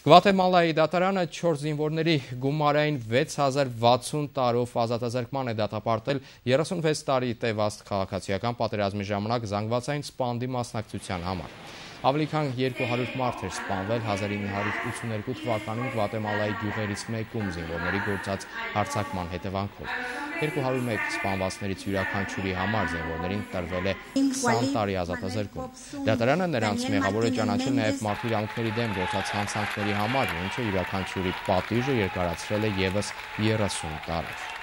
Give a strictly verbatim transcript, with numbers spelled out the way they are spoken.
Գվատեմալայի դատարանը չորս զինվորների գումարային վեց հազար վաթսուն տարով ազատազրկման է դատապարտել երեսունվեց տարի տևած քաղաքացիական պատերազմի ժամանակ զանգվածային սպանդի մասնակցության համար։ Ավելի քան երկու հարյուր մարդ էր սպանվել հազար ինը հարյուր ութսուներկու թվականին Գվատեմալայի գյուղերից մեկում զինվորների գործած հարձակման հետևանքով։ երկու հարյուր մեկ սպանվածներից յուրաքանչյուրի համար զինվորներին տրվել է քսան տարի ազատազրկում։ Դատարանը նրանց մեղավոր է ճանաչել նաև մարդու իրավունքների դեմ գործած հանցանքների համար, ինչը յուրաքանչյուրի պատիժը երկարացրել է ևս երեսուն տարով։